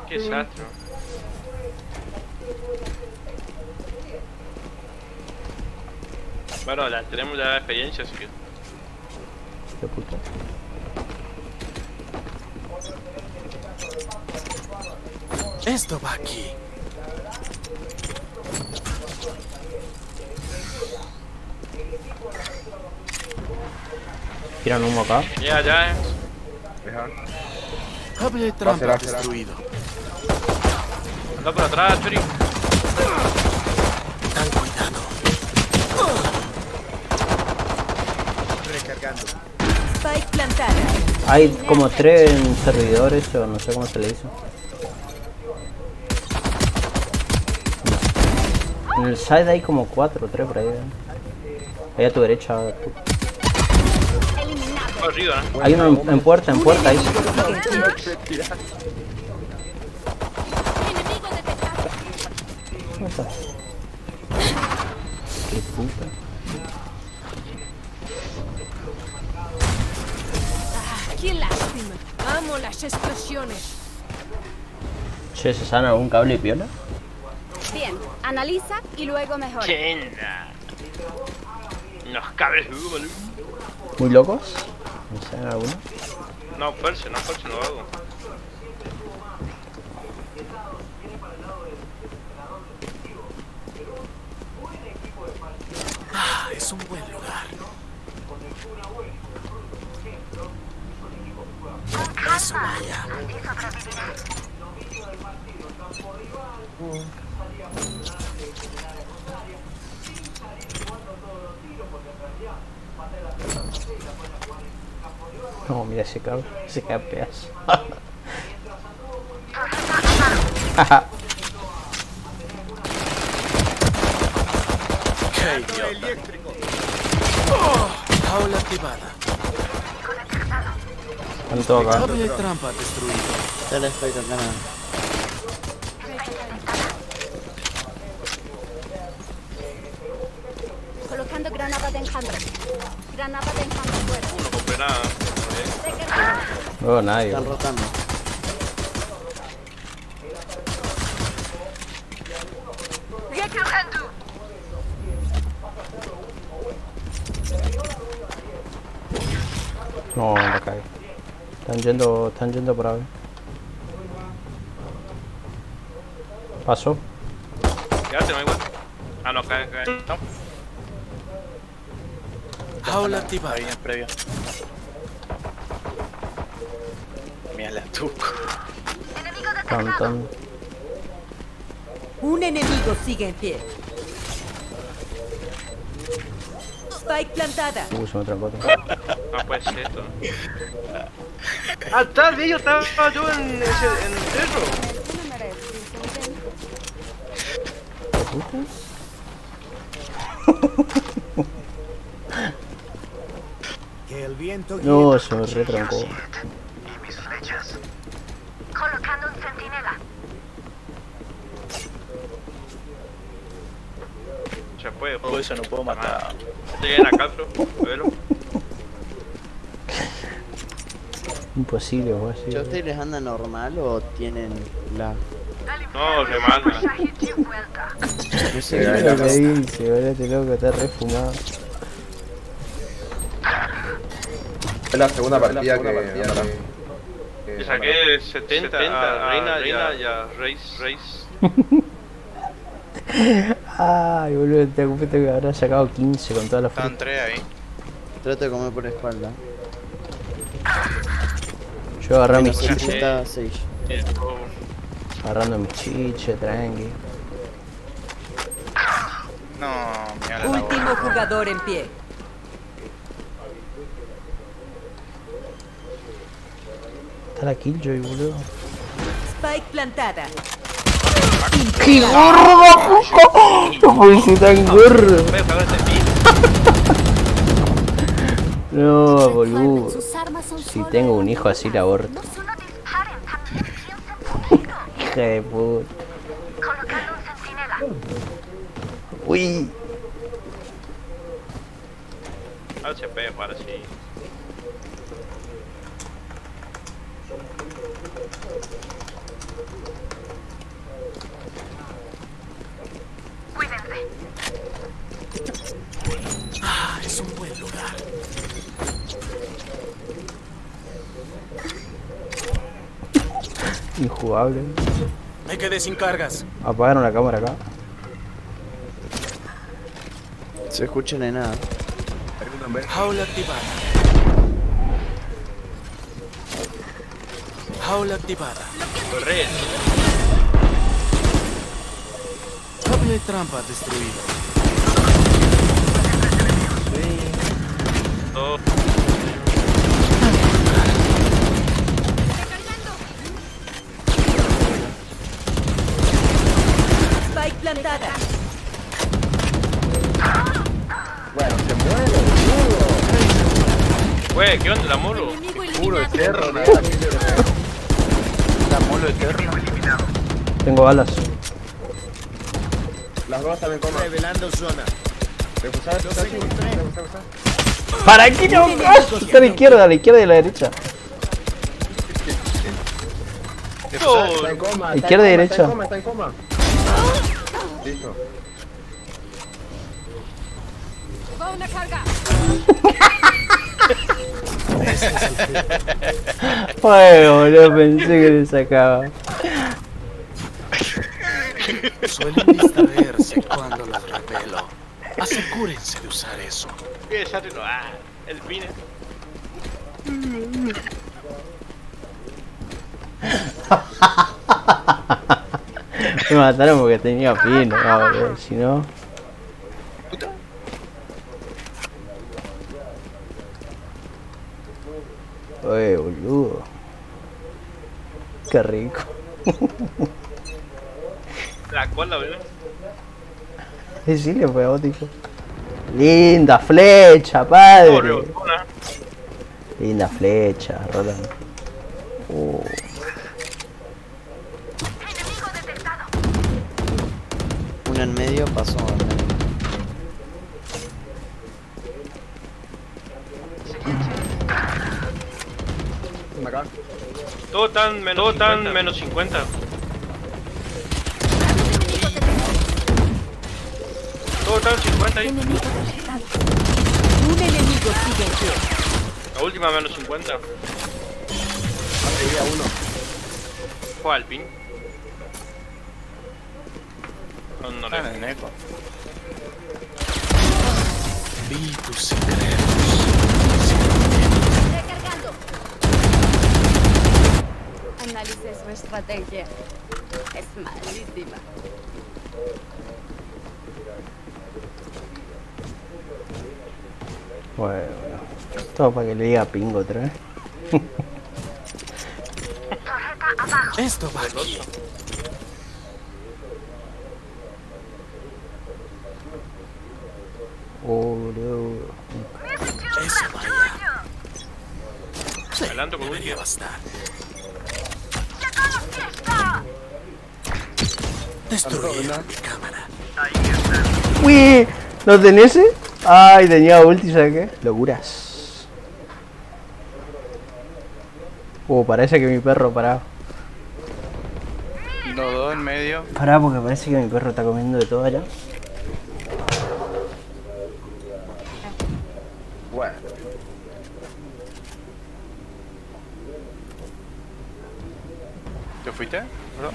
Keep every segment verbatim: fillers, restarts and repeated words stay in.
Qué desastre. Bueno, la, tenemos ya la experiencia, así que... Qué puta. Esto va aquí. Tiran humo acá. Ya, ya, eh. Hable de trampa destruido. Anda por atrás, Chori. Tan cuidado. Recargando. Spike plantada. Hay como tres en servidores o no sé cómo se le hizo. En el side hay como cuatro o tres por ahí. Ahí a tu derecha. Tu... Arriba, ¿no? Hay uno en, en puerta, en puerta ahí. Enemigo detectado. ¿Dónde está? Qué puta. ¡Qué lástima! Amo las explosiones. Che, ¿se sana algún cable y piola? Bien, analiza y luego mejora. Chenda. Unos cables de humo, ¿no? ¿Muy locos? ¿No saben alguno? No, Perse, no, Perse no hago. Ah, es un buen lugar. Eso vaya. No, mira ese cable, ese cae pedazo. Qué idiota. Oh, jaula activada. Están todos acá. Hable de trampa destruido. Ya le estoy tocando. Colocando granada de enjambre. Granada de enjambre fuera. No compré nada. No veo a nadie. Están bro. rotando. No, me cae. Están yendo, están yendo por ahí. Pasó. Quédate, no hay igual. Ah, no, cae, cae. No. Jaula activada. Ahí en previo. Mira la tuco. Tan, tan. Un enemigo sigue en pie. Spike plantada. Uh, se me trancó. No puede ser esto. Ah, tal vez yo estaba yo en ese, en el cerro. Que el viento guíe. No, se me retrancó. Colocando un centinela. Se puede, Todo eso no puedo matar. Lleguen acá, bro. Velo. Imposible, o así. ¿Ya ustedes les anda normal o tienen la...? No, re mal, man. No sé, Mira lo que dice, boludo, este loco está re fumado. Es la segunda partida que... Le saqué setenta a Reina, Reina y a Reis. Reis. Ay, boludo, te acuerdo que habrá sacado quince con toda la Están fruta. tres ahí. trato de comer por la espalda. Yo agarré Menos mis chiches, setenta, seis. agarrando mis chiches, tranqui. No, mira la Último jugador en pie. Está la Killjoy, boludo. Spike plantada. ¡Qué gordo, puto! No puede ser tan gordo. No, boludo. Sus armas son Si solo tengo un hijo así, la aborto. No solo disparen, también confíen sentido. Hija de puta. Colocando un centinela. Uy. H P para sí. Injugable. Me quedé sin cargas. Apagaron la cámara acá. Se escucha de nada. Jaula activada. Jaula activada. Corre. Cable trampa destruido. Oh. Spike plantada. Bueno, se muere, boludo. Wey, ¿qué onda la molo? Puro eterno, ¿no? La molo eterna. Tengo balas. Las dos también coman. Revelando zona. Refusar, refusar, refusar. ¿Para qué no? Está a la izquierda, a la izquierda y a la derecha. Está en coma. Izquierda y derecha. Está en coma, está en coma. Listo. Va una carga. Ay, boludo, pensé que le sacaba. Suelen distraerse cuando los revelo. Asegúrense de usar eso. ¿Qué es lo ah, el pine. Me mataron porque tenía pino, no, boludo, si no. Oye, boludo. Qué rico. La cola, ¿verdad? Sí, le fue ótico. Linda flecha, padre. Correotona. Linda flecha, Roland. Oh. Una en medio pasó. En medio. Acá. Todo tan menos, todo tan menos cincuenta. Todo tan cincuenta ahí. Un enemigo sigue en pie. La última menos cincuenta. Arriba uno. Fue al pin. No, no Están le. en eco. Vi tus secretos. Recargando. Analice su estrategia. Es malísima. Bueno, todo para que le diga pingo otra vez. Esto va aquí. Oh, boludo. Eso vaya. Sí, Adelanto con debería ulti. bastar. Destruyeron mi cámara. Uy, ¿no tenés ese? Ay, tenía ulti, ¿sabes qué? Locuras. Uh, parece que mi perro pará. Los dos en medio. Pará porque parece que mi perro está comiendo de todo allá. Bueno. ¿Te fuiste? ¿Bro?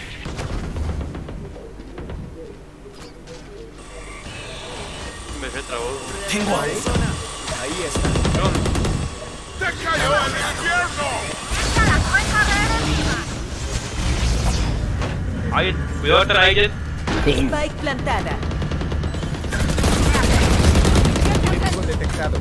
Me se trabó. Tengo a uno. Ahí está. Ahí, cuidado atrás ahí. Spike plantada. Enemigo detectado.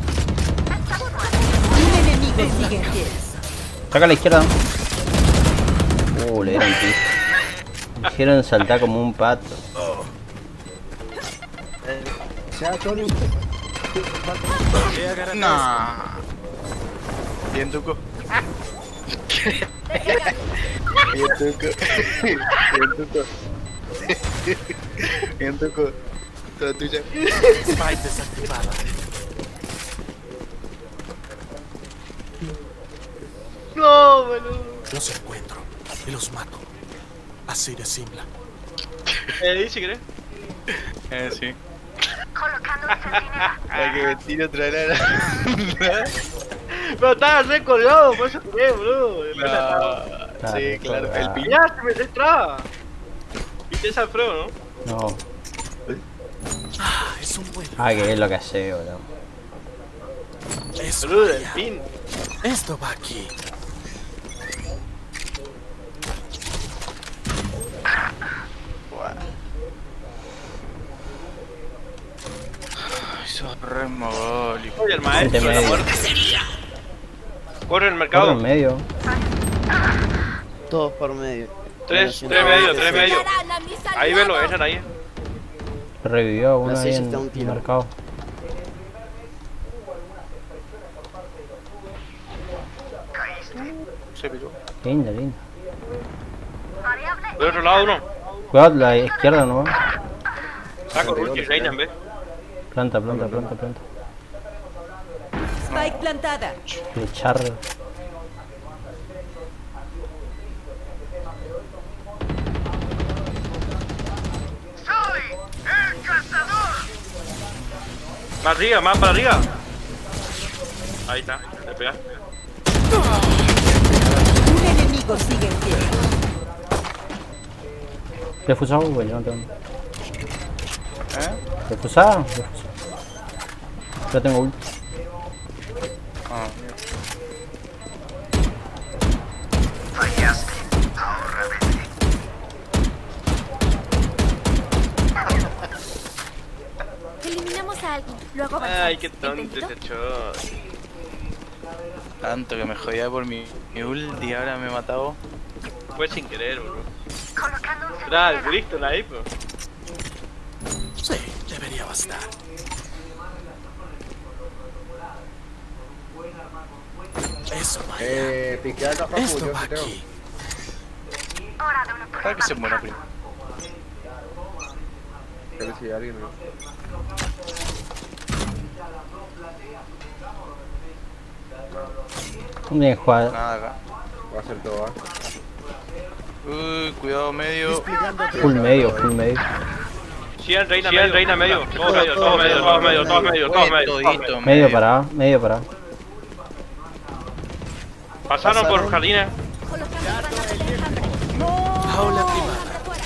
Un enemigo sigue en pie. Saca a la izquierda. Uh, le dieron pis. Me hicieron saltar como un pato. Ya, Tony. No. Bien, Tuco. Bien, Tuco. Bien, Tuco. Bien, Tuco. Toda tuya. Spike desactivada. No, boludo. Los encuentro y los mato. Así de simple. ¿Eh, dice, crees? Eh, sí. Hay que vestir otra lana. Pero estaba re colgado, por eso crees, boludo. No. Sí, claro, el pin. Ya, se me detrás. ¿Viste ese Alfredo, no? No. Ah, es un buen Ah, que es lo que hace, boludo. Eso, Boludo, el vaya. pin. Esto va aquí. Eso es re mogólico. Oye, el maestro de la medio. muerte. Corre el Corre mercado. en medio. Todos por medio. Tres, Bueno, tres medio, tres medio. Darán a mis Ahí velo, aliados. esa ahí. Revivió uno La ahí seis en está un el tiro. mercado. Se pilló. Linda, linda. Del otro lado uno. Cuidado, la izquierda no va. Saco ulti, reina en vez. Planta, planta, planta, planta. Spike plantada. Le charre. Más arriba, más para arriba. Ahí está, le pegaste. Un enemigo sigue en pie. Defusado, güey, no tengo. ¿Eh? Defusada, defusada. Ya tengo ulti. Ah, mierda. Eliminamos a alguien, luego avanzamos. Ay, qué tonto ¿Intento? ese shot. Tanto que me jodía por mi, mi ulti y ahora me he matado. Fue sin querer, bro. Era el Bristol ahí, bro. Sí, debería bastar. Eso, vaya. Eh, piqué acá para Esto yo va sí tengo. aquí. Para que se muera primero. A ver si alguien no. Bien jugado. Nada acá. Va a ser todo, ¿ah? Uy, cuidado medio. Full medio, full medio. Cien reina medio, reina medio. Todos medio, todos medio, todos medio, todos medio, todos medio. Todito Medio parado, medio parado. Pasaron por jardines. Colocando granadas de enjambre. Jaula privada.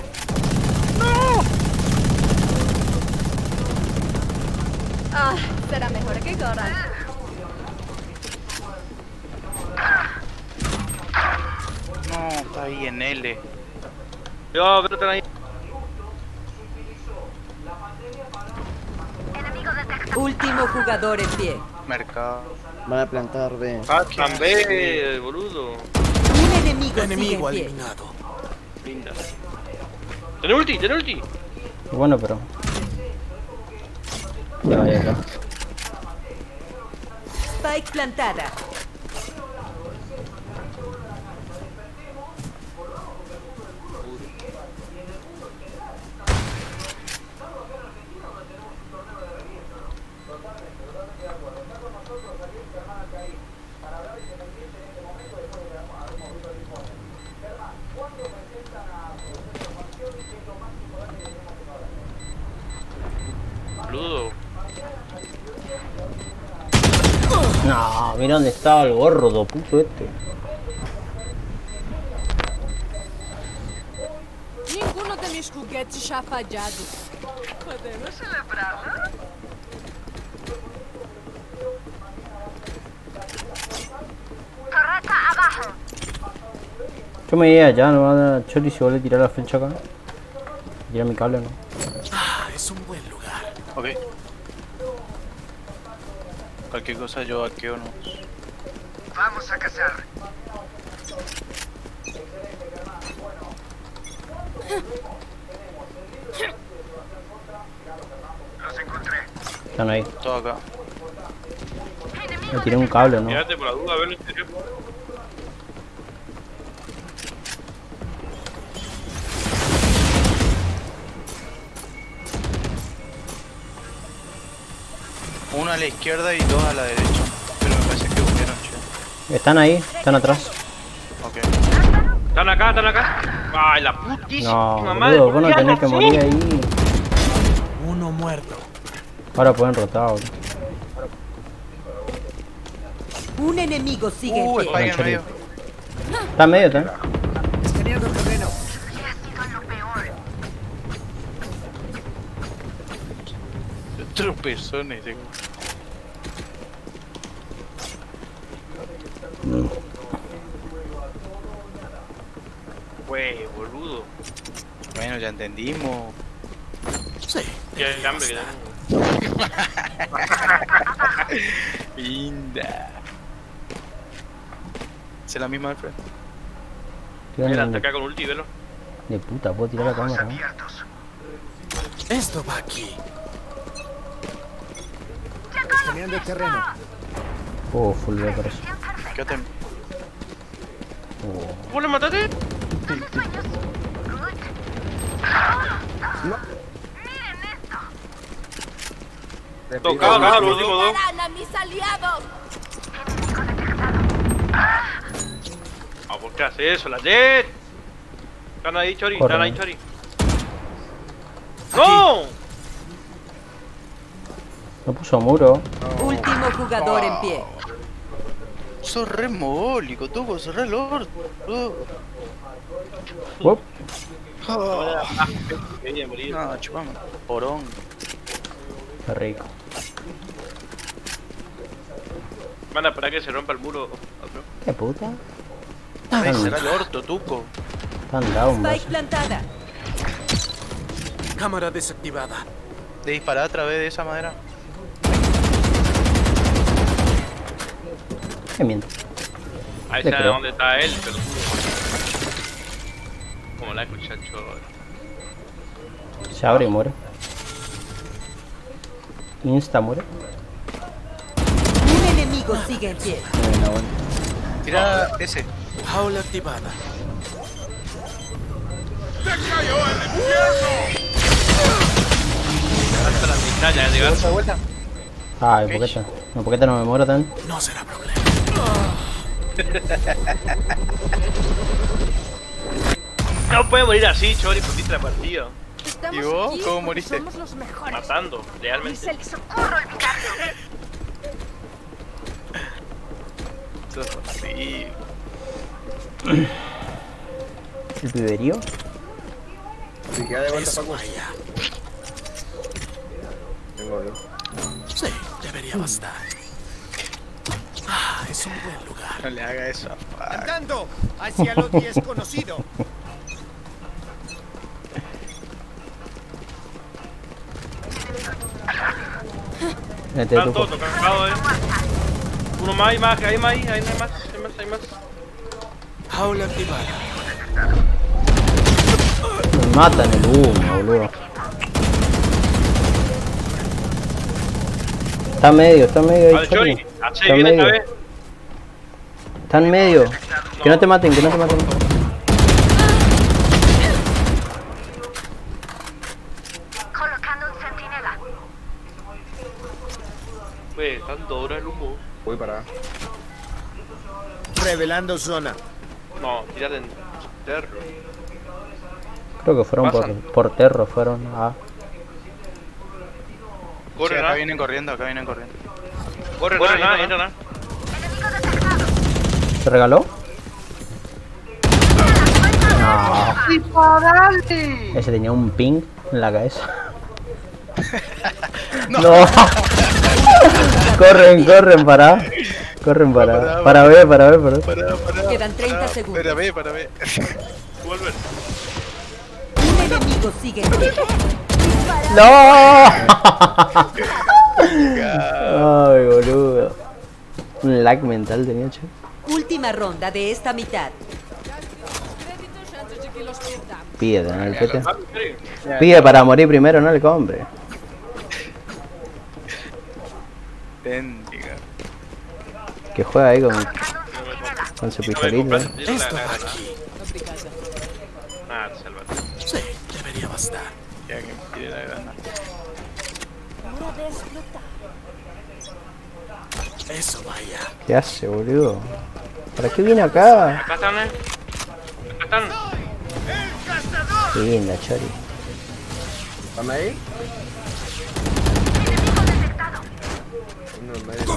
Ah, será mejor que corran. No, está ahí en L. Yo, pero están ahí. Último jugador en pie. Mercado. Van a plantar B. Ah, también, boludo. Un enemigo, Enemigo sigue en pie. eliminado. Linda. Ten ulti, ten ulti. Bueno, pero. Ya vaya acá. Spike plantada. Boludo. No, mira dónde estaba el gordo, puto este. Ninguno de mis juguetes ha fallado. ¿Podemos celebrarlo? Yo me iba allá, no va a dar chori si vuelve a tirar la flecha acá. Tira mi cable, ¿no? Ah, es un buen lugar. Ok. Cualquier cosa yo hackeo no. Vamos a cazar. Los encontré. Están ahí. Todo acá. Me tiré un cable, ¿no? Quédate por la duda, a ver en serio. Uno a la izquierda y dos a la derecha. Pero me parece que volvieron, che. Están ahí, están atrás. Ok. Están acá, están acá. Ay, la putísima No, madre. boludo, vos no ¿por qué tenés que andas morir así? ahí. Uno muerto. Ahora pueden rotar, boludo. Un enemigo sigue en Uh, pie. Spike en medio. Está en medio, ¿está? pezones. Eh. Wey, boludo. Bueno, ya entendimos. Sí. Ya el hambre que tengo. Linda. ¿Es la misma, Alfred? Mira, hasta acá con ulti, velo. De puta, puedo tirar la cámara, ¿no? Esto va aquí. Escaneando el terreno. Oh, full B por eso. ¿Qué te... Oh. ¿Vos le mataste? Tocado, nada, los últimos dos. ¡Darán a mis aliados! Ah, ¿por qué hace eso? ¡La Jet! Están ahí, Chori, Corre. están ahí, Chori. ¡No! No puso muro. Último jugador en pie. Sos re mogólico, Tuco, sos re lord. Uop. Ah, qué bien, boludo. No, chupamos. Porón. Qué rico. Van a esperar que se rompa el muro. Otro. ¿Qué puta? Ay, será el orto, Tuco. Están down, Spike vos. plantada. Cámara desactivada. De disparar a través de esa madera. Qué miento. Ahí Le sabe creo. dónde está él, pero... Como la escucha Chori. Se abre y muere. Insta muere. Un enemigo sigue en pie. Buena, buena. Tira ese. Jaula activada. Hasta la mitad ya llegar. Vuelta, vuelta. Ay, poqueta. No, poqueta no me muero tan. No será problema. No puede morir así, Chori, perdiste la partida. Estamos ¿Y vos? aquí ¿Cómo porque moriste? Somos los mejores. Matando, Ni realmente. se les ocurre olvidarlo. Sos así. ¿El piberío? Si queda de vuelta, Eso Paco. vaya. Tengo yo. Sí, debería bastar. Ah, es un buen lugar. No le haga eso. Ah, Andando hacia lo desconocido. Este Están tuco. todos tocados, eh. Uno más, hay más, hay más, hay más, hay más, hay más, hay más. Jaula activada. Me matan el humo, boludo. Está medio, está medio ahí, Vale, Chori, Chori. así Está viene esta medio. vez. Está en medio. Que no te maten, que no te maten. Colocando un centinela. Wey, tanto dura el humo. Voy para. Revelando zona. No, tírate en terro. Creo que fueron por, Pasan. por terro, fueron a... sí, Corre, acá ¿no? vienen corriendo, acá vienen corriendo. Corre, Corre, no, entra, entra, no. ¿Se regaló? No. Ese tenía un ping en la cabeza. No. Corren, corren, para. Corren para. Para ver, para ver, para ver. Para, para, Quedan treinta para, segundos. Para ver, para ver. Vuelve. Un enemigo sigue en pie. ¡No! Ay, boludo. Un lag mental tenía, che. Última ronda de esta mitad. Pide, ¿no? El pete. Ah, Chori. Pide para morir primero, no le compre. Téndiga. Que juega ahí con, con su pistolita. Esto va aquí. Ah, sálvate. Sí, debería bastar. Ya que me tire la gana. Hora de explotar. Eso vaya. ¿Qué hace, boludo? ¿Para qué viene acá? Acá están, eh. Acá están. Qué linda, Chori. ¿Están ahí? Uno en medio.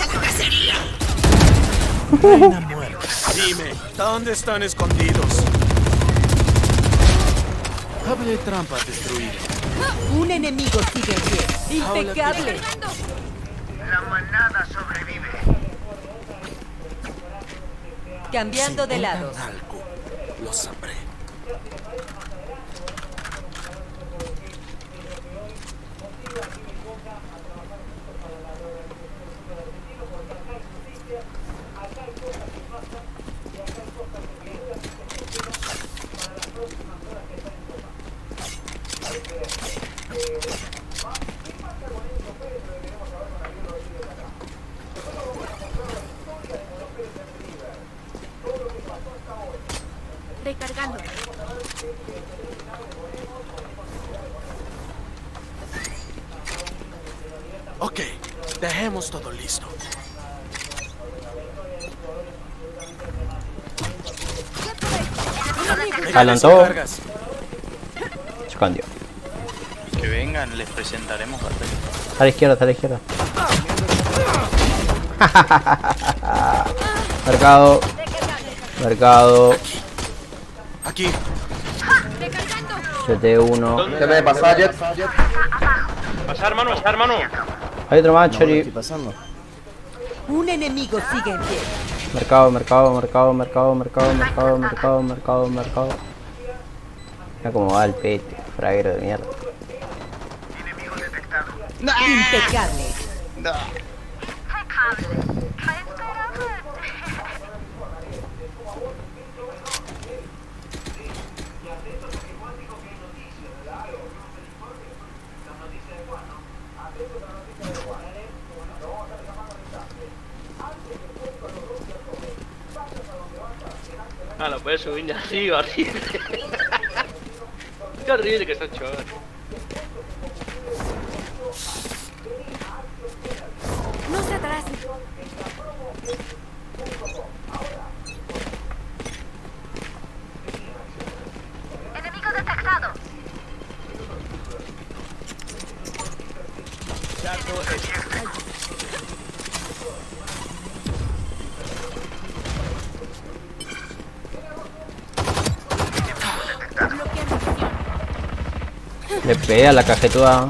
Reina muerta. Dime, ¿dónde están escondidos? Hable trampa destruida. Un enemigo sigue en pie. Impecable. La manada sobrevive. Cambiando de lado. Algo, lo sabré. Recargando. Ok, dejemos todo listo. Adelantó. Cargas. Se escondió. Que vengan, les presentaremos batalla. A la izquierda, a la izquierda. Mercado. Mercado. Aquí. C T uno. Se me pasa, Jet. Pasar, hermano, pasar, hermano. Hay otro más, No, Chori. estoy pasando. Un enemigo sigue en pie. Mercado, mercado, mercado, mercado, mercado, mercado, mercado, mercado, mercado. Mira cómo va el pete, fraguero de mierda. Impecable. Ah, lo puedes subir de arriba, horrible. Qué horrible que está chor. No se atrase. Enemigo detectado. Le pega la cajetuda.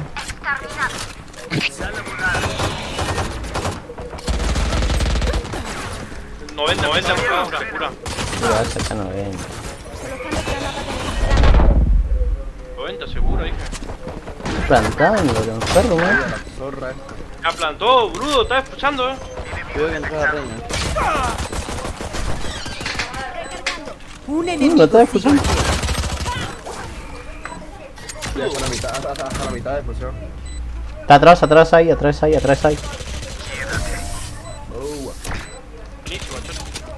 noventa, noventa, pura, pura. Pura, esa acá no ven. noventa seguro, dije. Plantando, lo enfermo, ¿eh? Zorra. Ya plantó, brudo, estaba escuchando, eh. Cuidado que entró la reina. Un No, enemigo lo estaba sigue en escuchando. pie. Ya hasta la mitad, hasta, hasta la mitad de explosión. Está atrás, atrás ahí, atrás ahí, atrás ahí. Oh, Buenísimo, chor.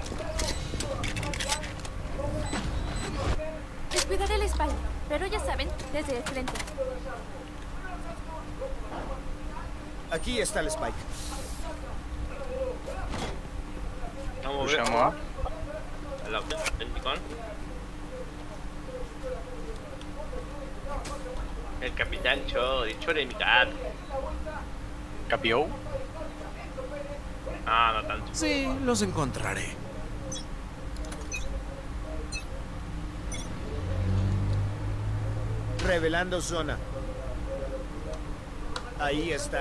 Descuidaré la espalda, pero ya saben, desde el frente. Aquí está el Spike. Vamos a ver. Pushamos. El auténtico. El capitán Chori, Chori de mi gato. ¿Capió? Ah, no tanto. Sí, los encontraré. Revelando zona. Ahí están.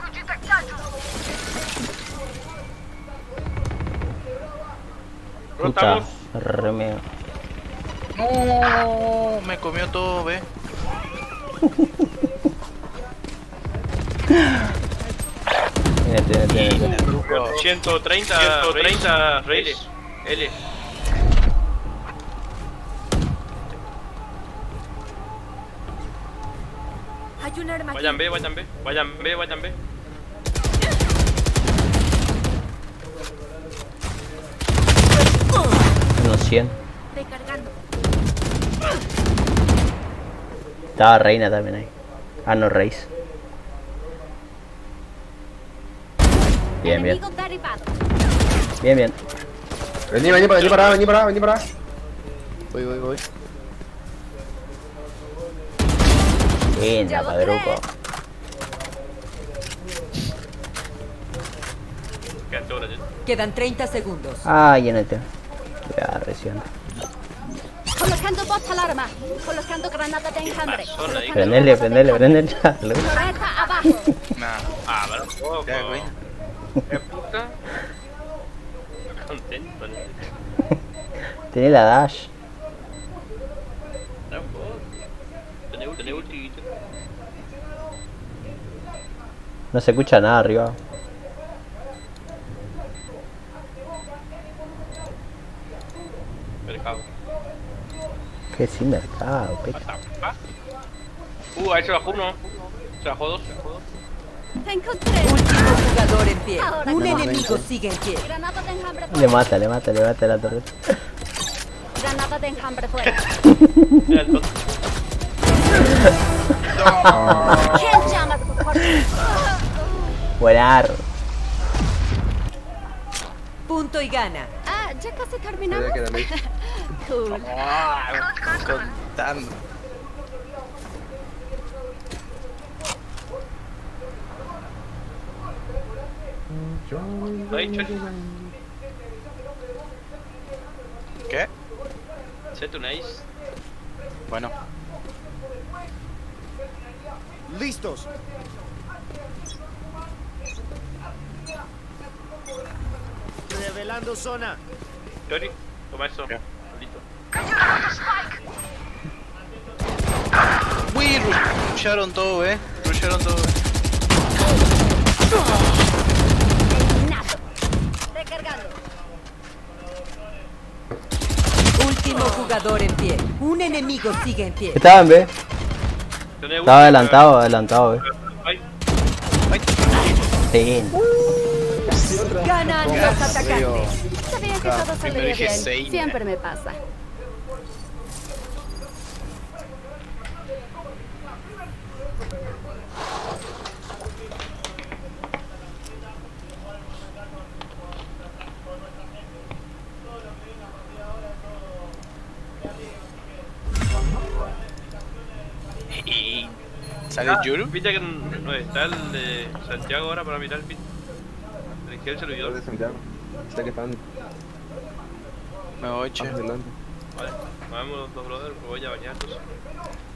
Puta, Rotamos. remeo. No, me comió todo, ve. Tiene, tiene, tiene, tiene. ciento treinta, ciento treinta Reyes. L. Hay un arma aquí. Vayan B, vayan B, vayan B, vayan B. Unos cien. Recargando. Estaba reina también ahí. Ah, no, Reis. Bien, bien. Enemigo derribado. Bien, bien. Vení, vení, vení para, vení para, vení para. Voy, voy, voy. Bien, Llevo padruco. Qué altura, Quedan treinta segundos. Ay, N T. Ya, recién. Colocando Colocando bot alarma. Colocando granada de enjambre. Zona ahí. Prendele, prendele, prendele. Torreta abajo. Nah, Ah, pero poco. ya, güey. ¿Qué puta? Contento, ¿no? Tiene la dash. Tampoco. Tenés tenés ulti. No se escucha nada arriba. Mercado. Que sin mercado, pecho. Ah. Uh, ahí se bajó uno. Se bajó dos. Te encontré. Último jugador en pie. Ahora Un no. enemigo sigue en pie. Granada de enjambre Le fuera. mata, le mata, le mata la torreta. Granada de enjambre fuera. Mira el top. ¿Quién llama por Buenar. Punto y gana. Ah, ya casi terminamos. Sabía que era Lich. Cool. Ah, contando. Ahí, chale. ¿Qué? Set un ace. Bueno, ¡Listos! Revelando zona. Yori, toma eso. Ya. Listo. uy, rusharon todo, eh. Rusharon todo, eh. Nato. Recargando. Último jugador en pie. Un enemigo sigue en pie. Estaba en B. Tenés Estaba ulti, adelantado, adelantado, B. Ay, Ay, Sí. Ganan los atacantes. Sabía que todo primero saldría dije bien. seis. Siempre me pasa. y sale ah, Yuru. viste que no está el de Santiago ahora para mirar el pin. Elegí el servidor. de Santiago. Está que están Me voy, che. adelante. Vale, vamos los dos brothers, me voy a bañar entonces.